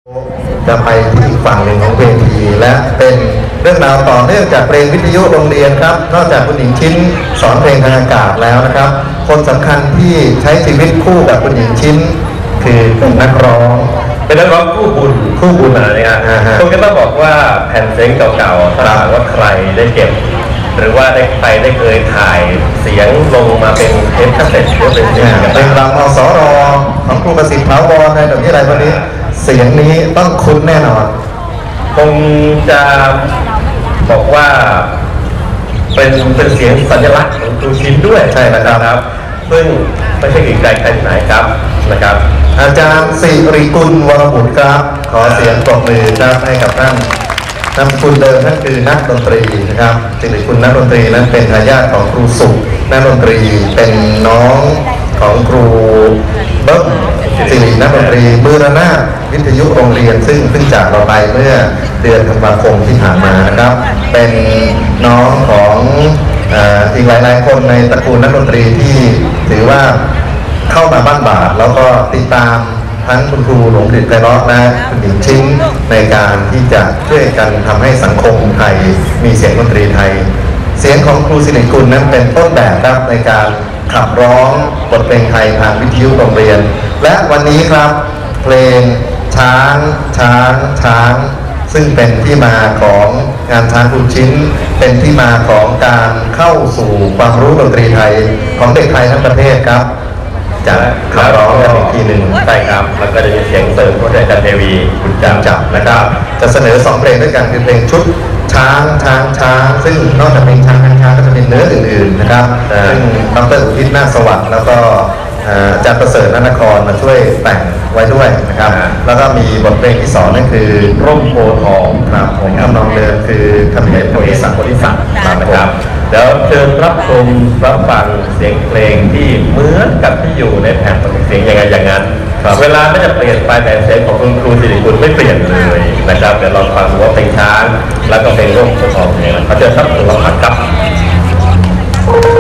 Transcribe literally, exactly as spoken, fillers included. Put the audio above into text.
จะไปที่อีกฝั่งหนึ่งของเวทีและเป็นเรื่องราวต่อเนื่องจากเพลงวิทยุโรงเรียนครับนอกจากคุณหญิงชิ้นสอนเพลงทางอากาศแล้วนะครับคนสำคัญที่ใช้ชีวิตคู่กับคุณหญิงชิ้นคือนักร้องเป็นนักร้องคู่บุญคู่บุญอะไรนะคงจะต้องบอกว่าแผ่นเสียงเก่าๆถ้าหากว่าใครได้เก็บหรือว่าได้ใครได้เคยถ่ายเสียงลงมาเป็นเทปคาสเซ็ตหรือเป็นเสียงเป็นรำอสรของครูประสิทธิ์ถาวรในแบบนี้อะไรพวกนี้เสียงนี้ต้องคุ้นแน่นอนคงจะบอกว่าเป็นเป็นเสียงสัญลักษณ์ของครูชิ้นด้วยใช่นะครับซึ่งไม่ใช่อีกใครใครไหนครับนะครับอาจารย์สิริกุลวรบุตรครับขอเสียงปรบมือครับให้กับท่านนามสกุลเดิมนั่นคือนักดนตรีนะครับสิริกุลนักดนตรีนั้นเป็นทายาทของครูสุขนักดนตรีเป็นน้องของครูเบิ้มสิรินักดนตรีบูรณาวิทยุโรงเรียนซึ่งเพิ่งจากเราไปเมื่อเดือนธันวาคมที่ผ่านมานะครับเป็นน้องของอีกหลายๆคนในตระกูลนักดนตรีที่ถือว่าเข้ามาบ้านบาทแล้วก็ติดตามทั้งคุณครูหลวงฤทธิ์ไพเราะและคุณหญิงชิ้นในการที่จะช่วยกันทำให้สังคมไทยมีเสียงดนตรีไทยเสียงของครูสิริกุลนั้นเป็นต้นแบบครับในการขับร้องบทเพลงไทยทางวิทยุโรงเรียนและวันนี้ครับเพลงช้างช้างช้างซึ่งเป็นที่มาของงานช้างครูชิ้นเป็นที่มาของการเข้าสู่ความรู้ดนตรีไทยของเด็กไทยทั้งประเทศครับจะขับร้องกันอีกทีหนึ่งใช่ครับแล้วก็จะมีเสียงเสริมของอาจารย์เทวีคุณจำจับนะครับจะเสนอสองเพลงด้วยกันคือเพลงชุดช้างช้างช้างซึ่งนอกจากเพลงช้างช้างช้างก็จะเป็นเนื้ออื่นๆนะครับซึ่งดร.อุทิศนาคสวัสดิ์แล้วก็อาจารย์ประเสริฐนนครมาช่วยแต่งไว้ด้วยนะครับแล้วก็มีบทเพลงที่สองนั่นคือร่มโพทองครับผมทำนองเดิมคือคำเขมโพธิสัตว์โพธิสัตว์นะครับแล้วเชิญรับชมรับฟังเสียงเพลงที่เหมือนกับที่อยู่ในแผ่นเสียงยังไงอย่างนั้นเวลาไม่จะเปลี่ยนไปแต่เสียงของคุณครูสิริกุลไม่เปลี่ยนเลยนะครับเดี๋ยวเราฟังว่าเพลงช้างแล้วก็เพลงร่มโพทองเนี่ยเขาจะทับตัวหักกับ